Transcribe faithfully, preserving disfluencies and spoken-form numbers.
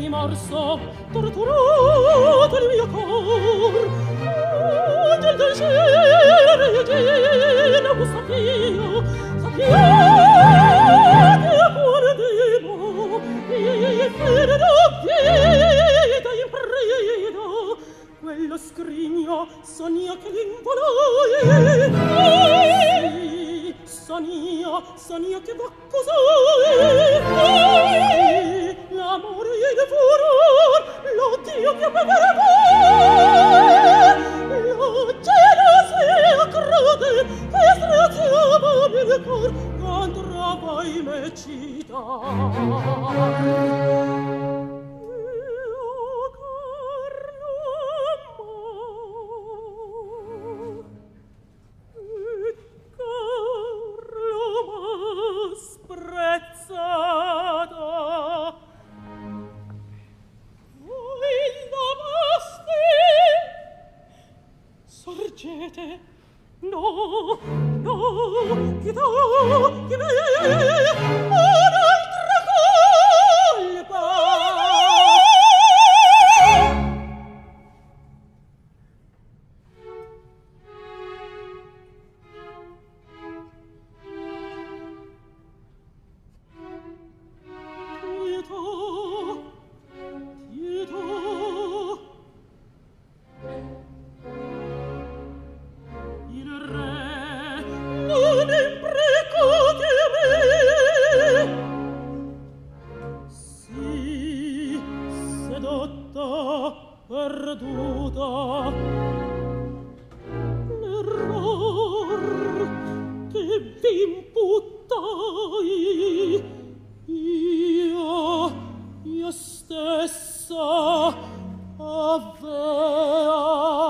rimorso torturato il mio cor. Angel del cielo, Regina, voi sapio, sappiate a cuore demo, e ferro vita in preda, quello scrigno sonia che l'involoi. Sì, sonia, sonia che va così. L'amore e il furor, l'odio che aveva voi, lo geloso e crode che straziava il cor contro voi me cita. No, no, che do, che me, un'altra colpa. Quieto, quieto. Il re non imprecate a me. Sì, sedotta, perduta, l'error che v'imputai, io, io stessa avea